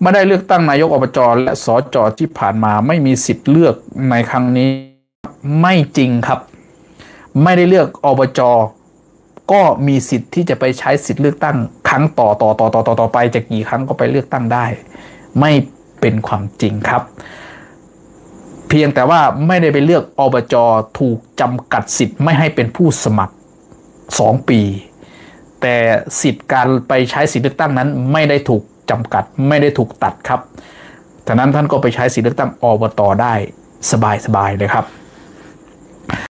ไม่ได้เลือกตั้งนายกอบจและสจที่ผ่านมาไม่มีสิทธิ์เลือกในครั้งนี้ไม่จริงครับไม่ได้เลือกอบจก็มีสิทธิ์ที่จะไปใช้สิทธิ์เลือกตั้งครั้งต่อไปจะกี่ครั้งก็ไปเลือกตั้งได้ไม่เป็นความจริงครับเพียงแต่ว่าไม่ได้ไปเลือกอบจถูกจำกัดสิทธิ์ไม่ให้เป็นผู้สมัคร2 ปีแต่สิทธิ์การไปใช้สิทธิ์เลือกตั้งนั้นไม่ได้ถูกจำกัดไม่ได้ถูกตัดครับฉะนั้นท่านก็ไปใช้สิทธิ์เลือกตั้งอบตได้สบายๆเลยครับ